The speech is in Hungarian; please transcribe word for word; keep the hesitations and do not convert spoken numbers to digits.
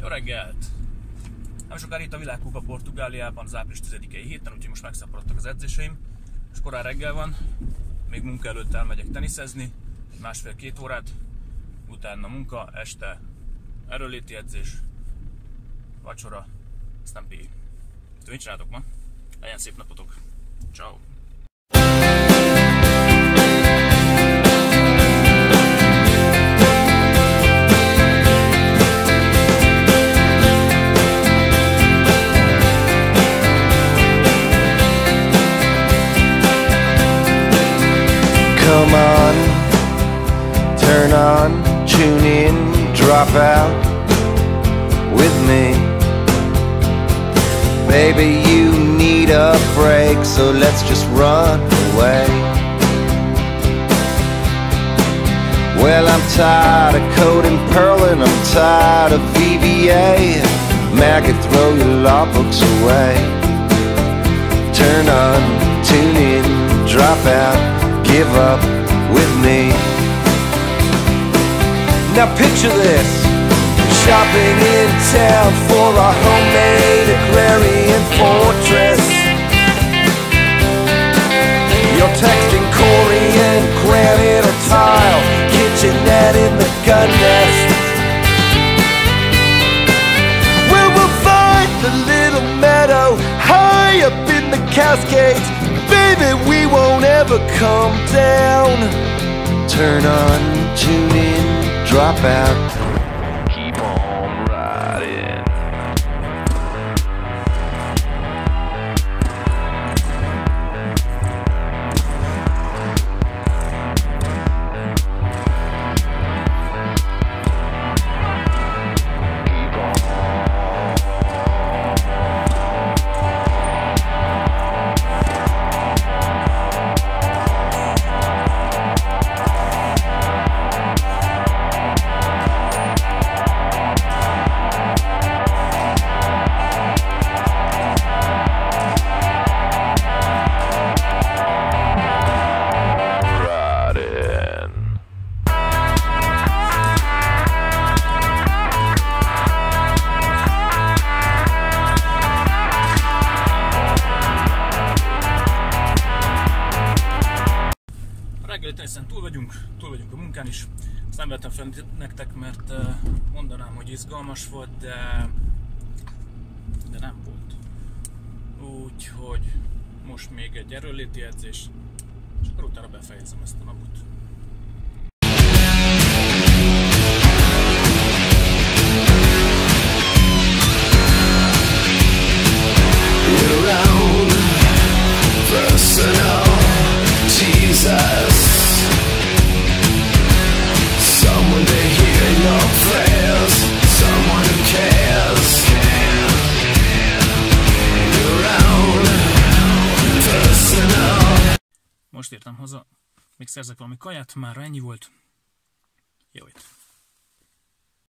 Jó reggelt! Nem sokára itt a világkupa Portugáliában az április tizedikei héten, úgyhogy most megszaporodtak az edzéseim. És korán reggel van, még munka előtt elmegyek teniszezni, másfél-két órát, utána munka, este erőnléti edzés, vacsora, aztán pé. Mit csináltok ma? Legyen szép napotok! Ciao. Come on, turn on, tune in, drop out with me. Baby, you need a break, so let's just run away. Well, I'm tired of code and Perl and I'm tired of V B A. Maggot, throw your law books away. Turn on, tune in, drop out, give up with me. Now picture this, shopping in town for a homemade agrarian fortress. You're texting Corey and granite or tile, kitchenette in the gun nest. Where we'll find the little meadow high up in the Cascades. Baby, we won't ever come down. Turn on, tune in, drop out. Keep on riding. Hiszen túl vagyunk, túl vagyunk a munkán is. Ezt nem vettem fel nektek, mert mondanám, hogy izgalmas volt, de, de nem volt. Úgyhogy most még egy erőnléti edzés, és akkor utána befejezem ezt a napot. Most értem haza, még szerzek valami kaját, már ennyi volt. Jó itt.